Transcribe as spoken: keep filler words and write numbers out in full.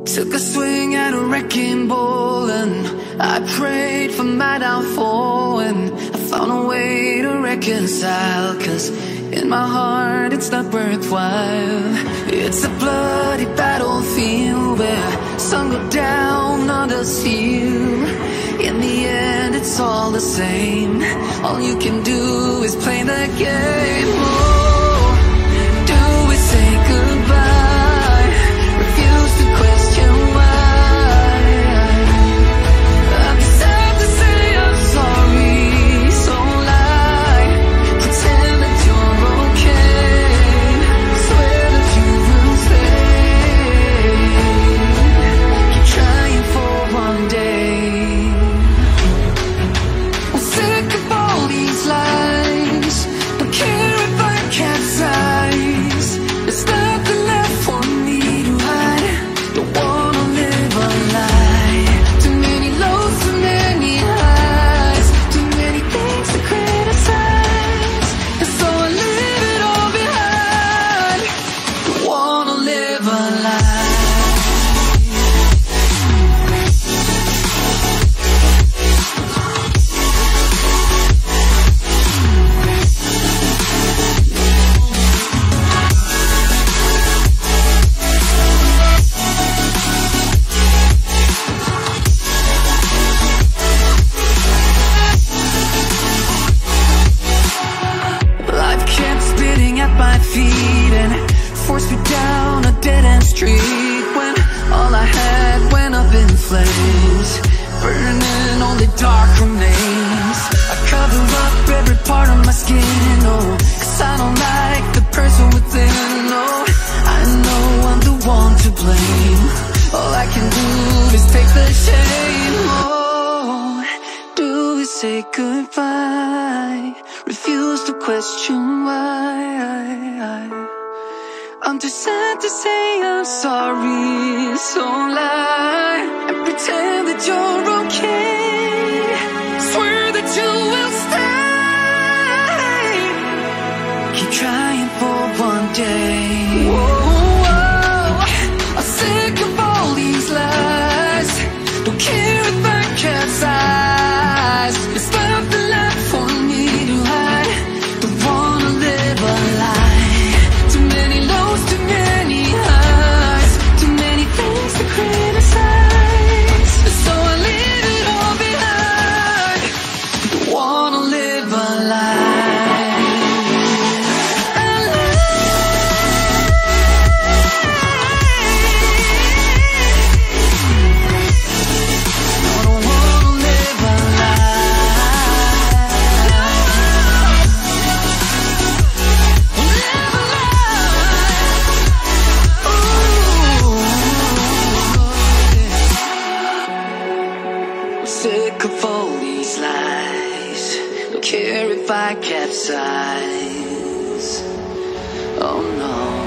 Took a swing at a wrecking ball and I prayed for my downfall, and I found a way to reconcile, 'cause in my heart it's not worthwhile. It's a bloody battlefield where some go down, others heal. In the end it's all the same. All you can do is play the game. Oh, do we say goodbye? Refuse to question why. I'm sad to say I'm sorry, so lie. Pretend that you're okay. Swear that you will stay. Keep trying for one day. I'm sick of all these lies. Don't care if I capsize. There's nothing left for me to hide. Don't wanna live a lie. Too many lows, too many highs. Too many things to criticize. And so I leave it all behind. Don't wanna live a lie. Life kept spitting at my feet and forced me down a dead-end street, when all I had went up in flames, burning only dark remains. I cover up every part of my skin, oh, 'cause I don't like the person within. Oh, I know I'm the one to blame. All I can do is take the shame. Oh, do we say goodbye? Refuse to question why. I'm too sad to say I'm sorry, so lie and pretend that you're okay. Swear that you will stay. Keep trying for one day. Whoa, whoa. I'm sick of all these lies. Don't care if I capsize. There's nothing left for me to hide. Don't wanna live a lie. Too many lows, too many highs. Too many things to criticize. So I leave it all behind. Don't wanna live a lie. A lie. I don't wanna live a lie. Live a lie. Ooh. I'm sick of all these lies. Don't care if I capsize. Oh no.